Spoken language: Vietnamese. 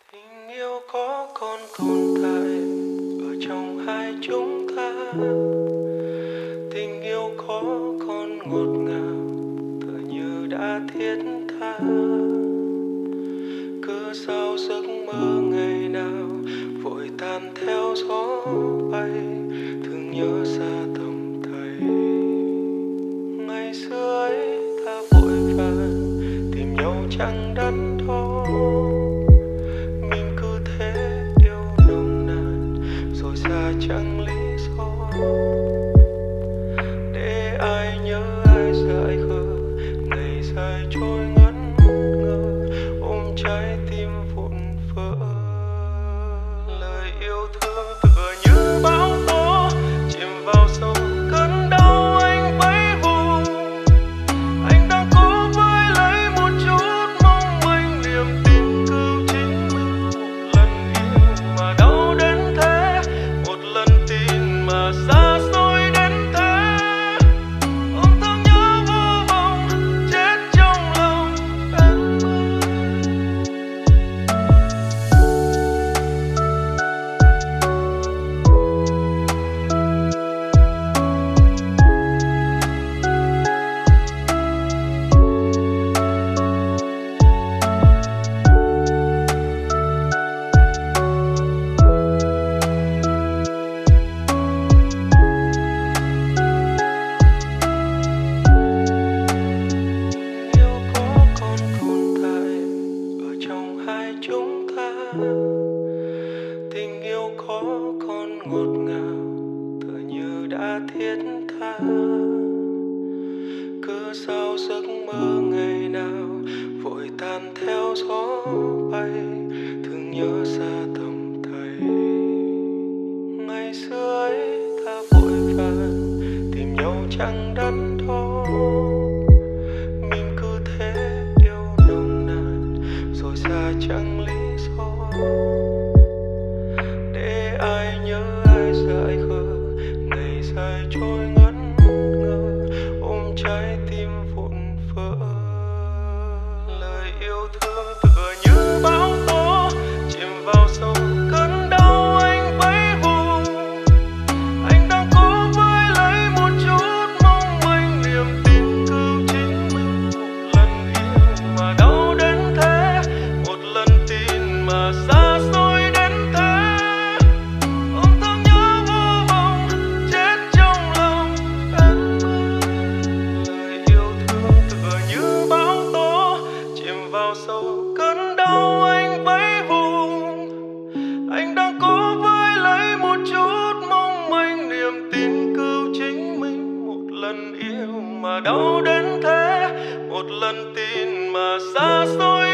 Tình yêu có còn tồn tại ở trong hai chúng ta. Tình yêu có còn ngọt ngào tựa như đã thiết tha. Cứ sao giấc mơ ngày nào vội tan theo gió bay, thương nhớ xa tầm thầy. Ngày xưa ấy ta vội vàng tìm nhau chẳng đắn đo, mình cứ thế yêu nồng nàn rồi xa chẳng lý do. Để ai nhớ ai dại khờ, ngày dài trôi ngẩn ngơ, ôm trái tim vụn vỡ. Lời yêu thương tựa như bão tố chìm vào sâu cơn đau anh vẫy vùng. Anh đang cố với lấy một chút mong manh niềm tin cứu chính mình. Một lần yêu mà đau đến thế, một lần tin mà xa xôi đến thế. Ôm thương nhớ vô vọng chết trong lòng em ơi. Yêu có còn tồn tại ở trong hai chúng ta. Tình yêu có còn ngọt ngào tựa như đã thiết tha. Cứ sao giấc mơ ngày nào vội tan theo gió bay, thương nhớ xa tầm thầy. Ngày xưa ấy ta vội vàng tìm nhau chẳng đắn đo, mình cứ thế yêu nồng nàn rồi xa chẳng lý do. Để ai nhớ ai dại khờ, ngày dài trôi ngẩn ngơ, ôm trái tim vụn vỡ. Lời yêu thương tựa như bão tố chìm vào sâu cơn đau anh vẫy vùng. Anh đang cố với lấy một chút mong manh niềm tin cứu chính mình. Một lần yêu mà đau đến thế, một lần tin mà xa xôi đến thế. Ôm thương nhớ vô vọng chết trong lòng em ơi. Lời yêu thương tựa như bão tố chìm vào sâu cơn đau anh vẫy vùng. Anh đang cố với lấy một chút mong manh niềm tin cứu chính mình. Một lần yêu mà đau đến thế, một lần tin mà xa xôi